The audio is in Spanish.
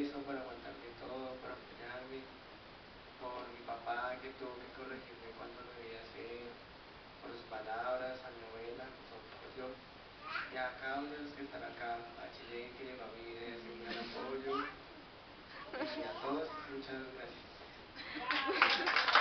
eso, por aguantarme todo, por apoyarme, por mi papá que tuvo que corregirme cuando lo debía hacer, por sus palabras, a mi abuela, a su apoyo, y a cada uno de los que están acá, a Chile que llegó a mi vida y ha sido un gran apoyo, y a todos, muchas gracias.